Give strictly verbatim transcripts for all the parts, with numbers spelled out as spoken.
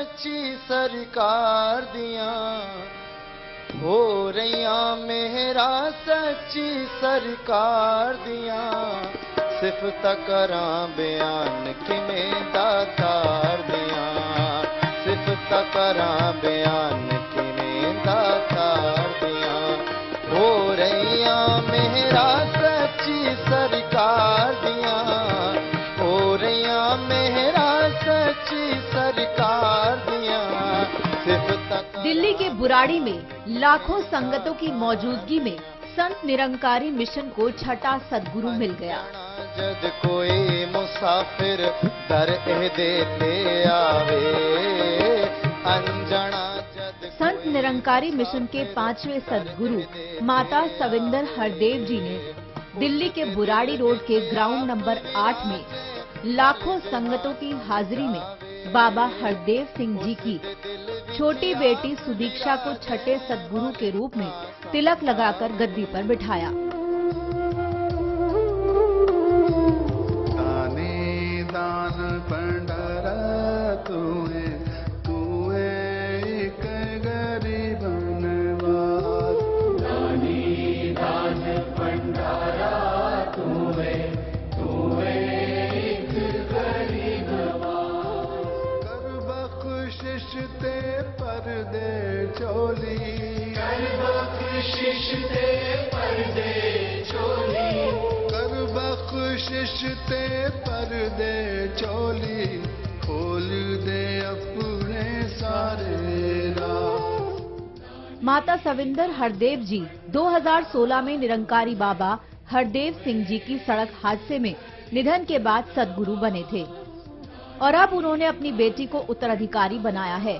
सच्ची सरकार दियां हो रहियां मेहरा सच्ची सरकार दियां सिफत करां बयान किवें दातार दियां सिफत करां बयान किवें दातार दियां हो रहियां मेहरा सच्ची सरकार दियां हो रहियां मेहरा सच्ची सरकार दियां सिफत। दिल्ली के बुराड़ी में लाखों संगतों की मौजूदगी में संत निरंकारी मिशन को छठा सदगुरु मिल गया। जद कोई मुसाफिर दर एह देते आवे अंजना जद। संत निरंकारी मिशन के पांचवें सदगुरु माता सविंदर हरदेव जी ने दिल्ली के बुराड़ी रोड के ग्राउंड नंबर आठ में लाखों संगतों की हाजिरी में बाबा हरदेव सिंह जी की छोटी बेटी सुदीक्षा को छठे सदगुरु के रूप में तिलक लगाकर गद्दी पर बिठाया। दानी दान भंडारा तू है, तू है एक गरीब नवाज। दानी दान भंडारा तू है, तू है एक गरीब नवाज। कर बख्शिश ते पर्दे चोली, कर बख्शिश ते पर्दे चोली, कर बख्शिश ते पर्दे चोली, खोल दे अपने सारे राह। माता सविंदर हरदेव जी दो हज़ार सोलह में निरंकारी बाबा हरदेव सिंह जी की सड़क हादसे में निधन के बाद सदगुरु बने थे और अब उन्होंने अपनी बेटी को उत्तराधिकारी बनाया है।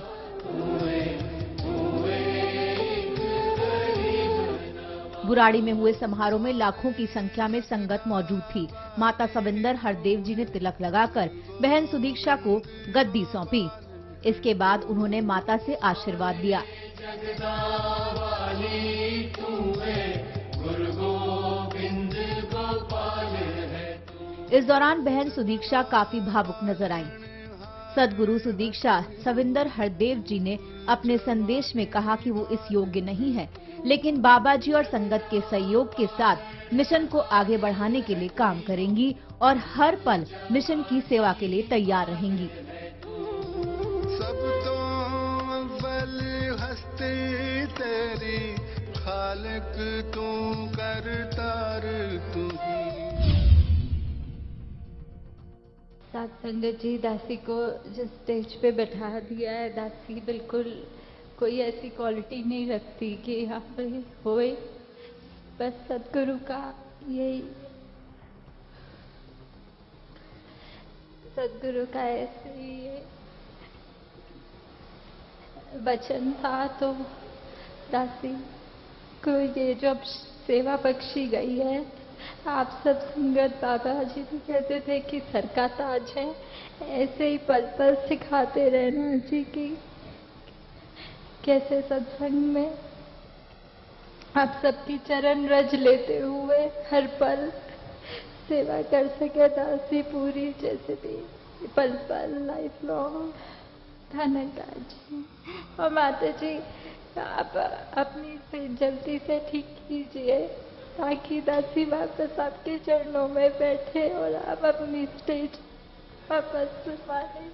बुराड़ी में हुए समारोह में लाखों की संख्या में संगत मौजूद थी। माता सविंदर हरदेव जी ने तिलक लगाकर बहन सुदीक्षा को गद्दी सौंपी। इसके बाद उन्होंने माता से आशीर्वाद लिया। इस दौरान बहन सुदीक्षा काफी भावुक नजर आईं। सदगुरु सुदीक्षा सविंदर हरदेव जी ने अपने संदेश में कहा कि वो इस योग्य नहीं है, लेकिन बाबा जी और संगत के सहयोग के साथ मिशन को आगे बढ़ाने के लिए काम करेंगी और हर पल मिशन की सेवा के लिए तैयार रहेंगी। सब तो अव्वल हस्ती तेरी, खालिक तू करतार तू ही। साथ संगत जी, दासी को जिस स्टेज पे बैठा दिया है, दासी बिल्कुल कोई ऐसी क्वालिटी नहीं रखती कि यहाँ पे होए, बस सदगुरु का यही सदगुरु का ऐसे ही ये वचन था, तो दासी को ये जो अब सेवा बख्शी गई है। आप सब संगत बाबा जी भी कहते थे कि सर का ताज है, ऐसे ही पल पल सिखाते रहना जी की कैसे सत्संग में आप सबकी चरण रज लेते हुए हर पल सेवा कर सके दासी पूरी, जैसे भी पल पल लाइफ लॉन्ग। धन्यवाद जी। और माता जी, आप अपनी से जल्दी से ठीक कीजिए ताकि दासी वापस आपके चरणों में बैठे और आप अपनी स्टेज वापस संभालें।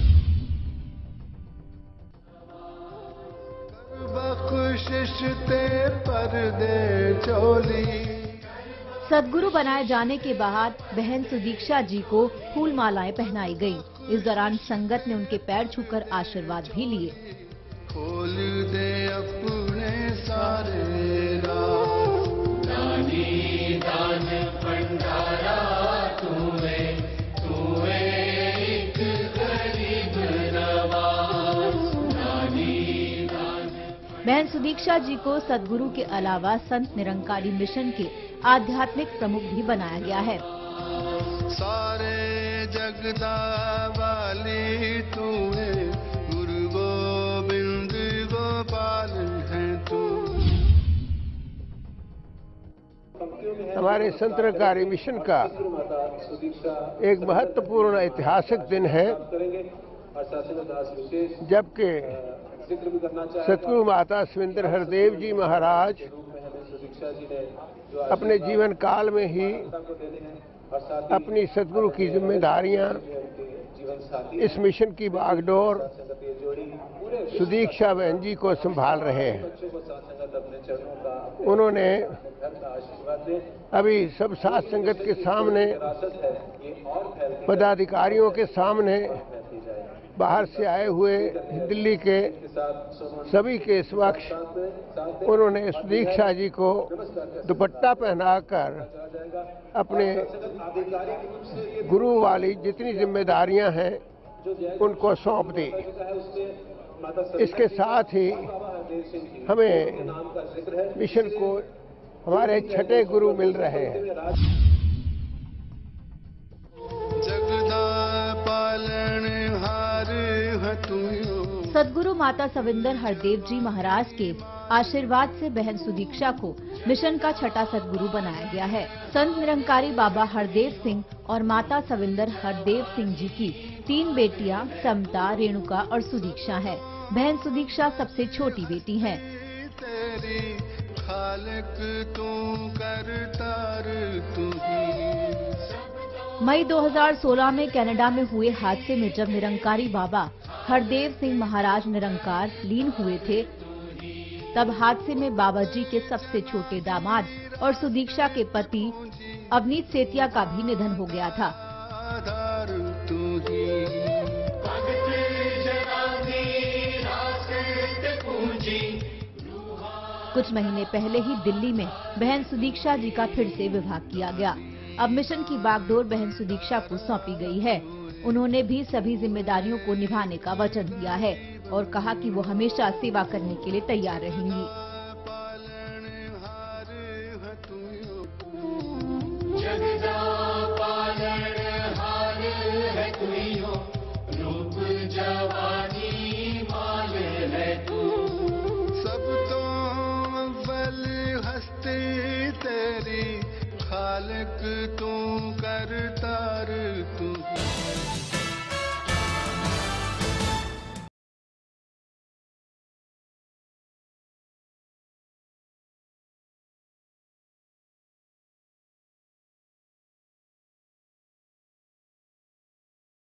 बख्शिश ते पर्दे चोली। सदगुरु बनाए जाने के बाद बहन सुदीक्षा जी को फूल मालाएं पहनाई गई। इस दौरान संगत ने उनके पैर छूकर आशीर्वाद भी लिए। खोल दे अपने सारे राह। दानी दान भंडारा तूने, तूने एक गरीब नवाज। दानी दान। बहन सुदीक्षा जी को सदगुरु के अलावा संत निरंकारी मिशन के आध्यात्मिक प्रमुख भी बनाया गया है। सारे जगदा वाली तू है, गुरु गोविंद गोपाल है तू। हमारे संत निरंकारी मिशन का एक महत्वपूर्ण ऐतिहासिक दिन है जबकि सतगुरु माता सविंदर हरदेव जी महाराज अपने जीवन काल में ही अपनी सतगुरु की जिम्मेदारियां, इस मिशन की बागडोर सुदीक्षा बहन जी को संभाल रहे हैं। उन्होंने अभी सब साथ संगत के सामने, पदाधिकारियों के सामने, बाहर से आए हुए दिल्ली के सभी के समक्ष उन्होंने सुदीक्षा जी को दुपट्टा पहनाकर अपने गुरु वाली जितनी जिम्मेदारियां हैं उनको सौंप दी। इसके साथ ही हमें मिशन को हमारे छठे गुरु मिल रहे हैं। सदगुरु माता सविंदर हरदेव जी महाराज के आशीर्वाद से बहन सुदीक्षा को मिशन का छठा सदगुरु बनाया गया है। संत निरंकारी बाबा हरदेव सिंह और माता सविंदर हरदेव सिंह जी की तीन बेटियां समता, रेणुका और सुदीक्षा है। बहन सुदीक्षा सबसे छोटी बेटी है। मई दो हज़ार सोलह में कनाडा में हुए हादसे में जब निरंकारी बाबा हरदेव सिंह महाराज निरंकार लीन हुए थे, तब हादसे में बाबा जी के सबसे छोटे दामाद और सुदीक्षा के पति अवनीत सेतिया का भी निधन हो गया था। कुछ महीने पहले ही दिल्ली में बहन सुदीक्षा जी का फिर से विवाह किया गया। अब मिशन की बागडोर बहन सुदीक्षा को सौंपी गई है। उन्होंने भी सभी जिम्मेदारियों को निभाने का वचन दिया है और कहा कि वो हमेशा सेवा करने के लिए तैयार रहेंगी।